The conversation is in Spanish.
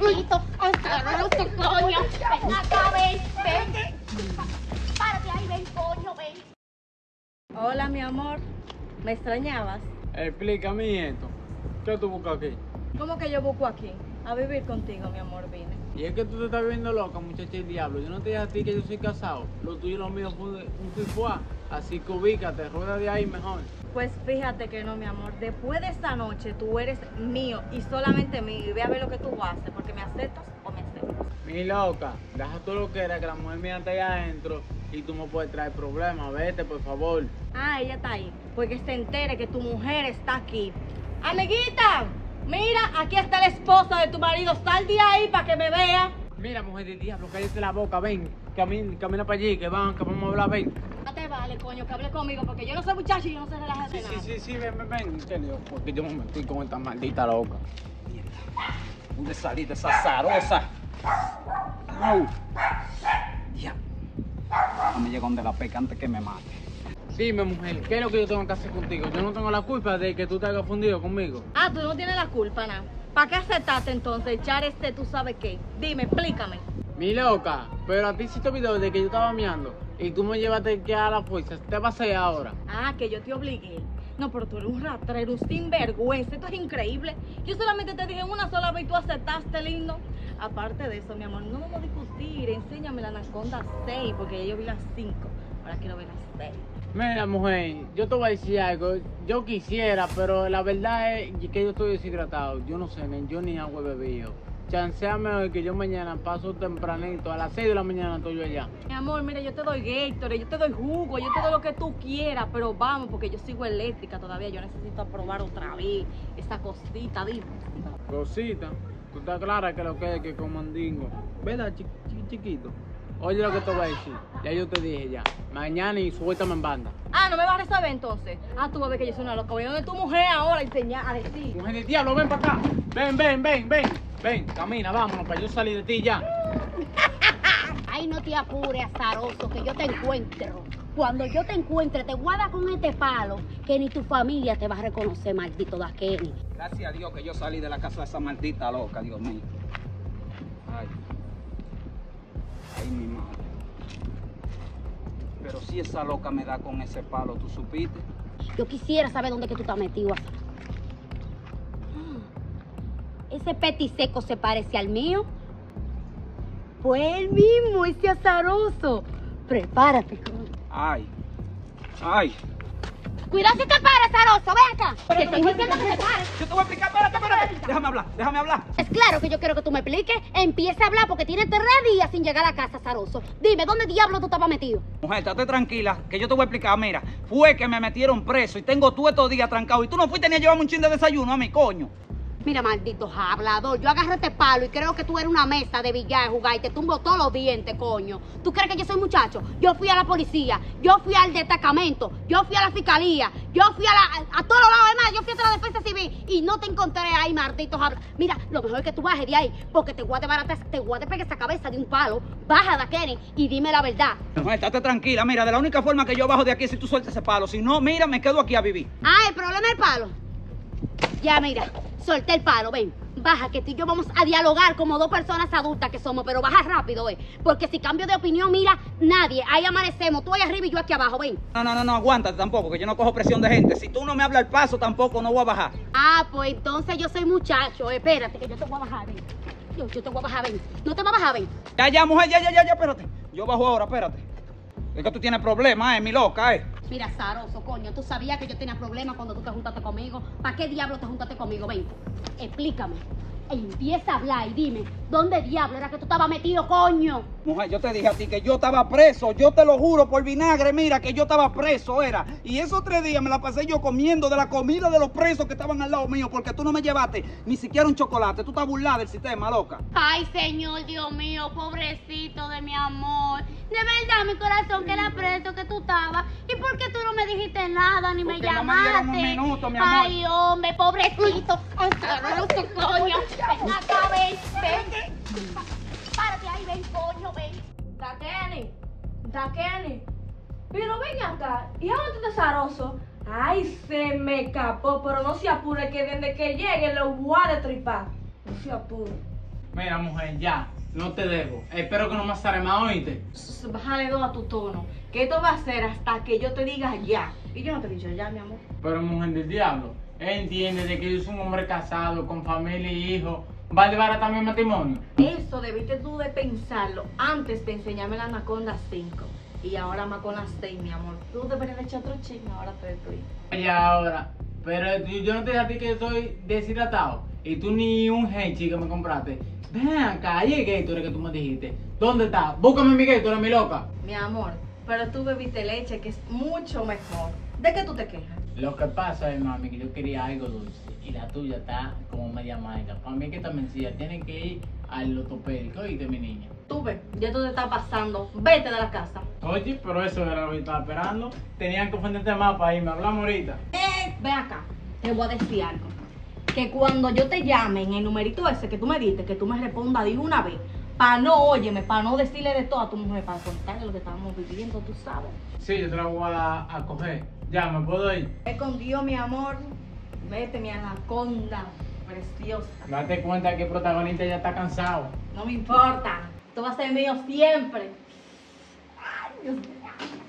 pobrecito, azaroso, coño. Ven acá, ven. Párate ahí, ven, coño, ven. Hola, mi amor. ¿Me extrañabas? Explícame esto. ¿Qué tú buscas aquí? ¿Cómo que yo busco aquí? A vivir contigo, mi amor, vine. Y es que tú te estás viendo loca, muchacha del diablo. Yo no te dije a ti que yo soy casado. Lo tuyo y lo mío fue un fifuá. Así que ubícate, rueda de ahí mejor. Pues fíjate que no, mi amor. Después de esta noche, tú eres mío y solamente mío. Y ve a ver lo que tú haces, porque me aceptas o me aceptas. Mi loca, deja tú lo que era, que la mujer mía está allá adentro y tú me puedes traer problemas. Vete, por favor. Ah, ella está ahí. Porque se entere que tu mujer está aquí. Amiguita, mira, aquí está el esposo de tu marido. Sal de ahí para que me vea. Mira, mujer del diablo, cállate la boca, ven. Camina para allí, que vamos a hablar, ven. No te vale, coño, que hable conmigo, porque yo no soy muchacho y yo no sé relajar de nada. Sí, ven. ¿Qué lío? Porque yo me metí con esta maldita loca. ¿Dónde saliste, esa zarosa? ¡Au! Ya. No me llega donde la peca antes que me mate. Dime, mujer, ¿qué es lo que yo tengo que hacer contigo? Yo no tengo la culpa de que tú te hayas fundido conmigo. Ah, tú no tienes la culpa, nada. ¿Para qué aceptaste entonces echar tú sabes qué? Dime, explícame. Mi loca, pero a ti sí te olvidó de que yo estaba meando y tú me llevaste que a la fuerza. ¿Te vas a hacer ahora? Ah, que yo te obligué. No, pero tú eres un rastrero, un sinvergüenza. Esto es increíble. Yo solamente te dije una sola vez y tú aceptaste, lindo. Aparte de eso, mi amor, no vamos a discutir. Enséñame la Anaconda 6, porque ya yo vi las 5. Ahora quiero ver las 6. Mira, mujer, yo te voy a decir algo. Yo quisiera, pero la verdad es que yo estoy deshidratado. Yo no sé, yo ni agua he bebido. Chanceame hoy que yo mañana paso tempranito, a las 6 de la mañana estoy yo allá. Mi amor, mira, yo te doy Gatorade, yo te doy jugo, yo te doy lo que tú quieras, pero vamos, porque yo sigo eléctrica todavía, yo necesito probar otra vez esa cosita, dime. Cosita, tú estás clara que lo que es que comandingo. ¿Verdad, chiquito? Oye lo que te voy a decir, ya yo te dije ya. Mañana y suéltame en banda. Ah, ¿no me vas a resolver entonces? Ah, tú vas a ver que yo soy una loca. Voy a donde tu mujer ahora a enseñar, a decir. Mujer del diablo, ven para acá. Ven, camina, vámonos, para yo salir de ti ya. Ay, no te apures, azaroso, que yo te encuentro. Cuando yo te encuentre, te guarda con este palo, que ni tu familia te va a reconocer, maldito Daqueni. Gracias a Dios que yo salí de la casa de esa maldita loca, Dios mío. Ay, mi madre. Pero si esa loca me da con ese palo, ¿tú supiste? Yo quisiera saber dónde que tú estás metido, azaroso. Ese petiseco se parece al mío. Pues el mismo, ese azaroso. Prepárate, coño. Ay. Cuidado si te pares, azaroso, ven acá. Te estoy diciendo que te pares. Yo te voy a explicar, espérate. Déjame hablar. Es claro que yo quiero que tú me expliques. Empieza a hablar porque tienes 3 días sin llegar a la casa, azaroso. Dime, ¿dónde diablo tú estabas metido? Mujer, estate tranquila, que yo te voy a explicar. Mira, fue que me metieron preso y tengo tú estos días trancado. Y tú no fuiste ni a llevarme un chin de desayuno a mi coño. Mira, maldito hablador, yo agarré este palo y creo que tú eres una mesa de billar, jugar y te tumbo todos los dientes, coño. ¿Tú crees que yo soy muchacho? Yo fui a la policía, yo fui al destacamento, yo fui a la fiscalía, yo fui a todos los lados, además, yo fui a la defensa civil y no te encontré ahí, malditos habladores. Mira, lo mejor es que tú bajes de ahí, porque te voy a pegar esa cabeza de un palo. Baja, Daqueni, y dime la verdad. Mujer, estate tranquila, mira, de la única forma que yo bajo de aquí es si tú sueltas ese palo. Si no, mira, me quedo aquí a vivir. Ah, el problema es el palo. Ya, mira, solté el palo, ven. Baja, que tú y yo vamos a dialogar como 2 personas adultas que somos, pero baja rápido, porque si cambio de opinión, mira, nadie, ahí amanecemos, tú ahí arriba y yo aquí abajo, ven. No, aguántate tampoco, que yo no cojo presión de gente. Si tú no me hablas al paso, tampoco no voy a bajar. Ah, pues entonces yo soy muchacho, espérate, que yo te voy a bajar, ven. Yo te voy a bajar, ven. No te vas a bajar, ven. Ya, mujer, ya, espérate. Yo bajo ahora, espérate. Es que tú tienes problemas, mi loca, Mira, zaroso, coño, tú sabías que yo tenía problemas cuando tú te juntaste conmigo. ¿Para qué diablo te juntaste conmigo? Ven, explícame. Empieza a hablar y dime, ¿dónde diablo era que tú estabas metido, coño? Mujer, yo te dije a ti que yo estaba preso, yo te lo juro por vinagre, mira, que yo estaba preso, era. Y esos 3 días me la pasé yo comiendo de la comida de los presos que estaban al lado mío, porque tú no me llevaste ni siquiera un chocolate. Tú estás burlada del sistema, loca. Ay, señor, Dios mío, pobrecito de mi amor. De verdad, mi corazón, que era preso que tú estabas. ¿Y por qué tú no me dijiste nada, ni me Porque no llamaste? me dieron un minuto, mi amor. Ay, hombre, pobrecito. Azaroso, coño. Ven acá, ven. Párate ahí, ven, coño, ven. Daqueni, pero ven acá, ¿y a dónde está azaroso? Ay, se me escapó, pero no se apure que desde que llegue lo voy a destripar. No se apure. Mira, mujer, ya, no te dejo. Espero que no me sale más, oíste. Bájale 2 a tu tono. Que esto va a ser hasta que yo te diga ya. Y yo no te he dicho ya, mi amor. Pero mujer del diablo, entiende de que yo soy un hombre casado, con familia y hijos. ¿Va a desbaratar mi matrimonio? Eso debiste tú de pensarlo antes de enseñarme la Anaconda 5. Y ahora más con las 6, mi amor. Tú deberías de echar otro chisme, ahora te estoy. Ya ahora, pero yo no te dije a ti que yo soy deshidratado. Y tú ni un Henchi que me compraste. Ven acá, ahí es Gatorade que tú me dijiste. ¿Dónde está? Búscame mi Gatorade, mi loca. Mi amor, pero tú bebiste leche, que es mucho mejor. ¿De qué tú te quejas? Lo que pasa es, mami, que yo quería algo dulce. Y la tuya está como media amarga. Para mí que esta mencilla tiene que ir al ortopédico, oíste, mi niña. Tú ves, ya tú te estás pasando. Vete de la casa. Oye, pero eso era lo que estaba esperando. Tenían que ofenderte más para irme. Hablamos ahorita. Ven acá, te voy a decir algo. Que cuando yo te llame en el numerito ese que tú me diste, que tú me respondas de una vez, para no, óyeme, para no decirle de todo a tu mujer, para contarle lo que estábamos viviendo, tú sabes. Sí, yo te la voy a coger. Ya, ¿me puedo ir? Ve con Dios, mi amor. Vete, mi anaconda preciosa. Date cuenta que el protagonista ya está cansado. No me importa. Tú vas a ser mío siempre. Ay, Dios mío.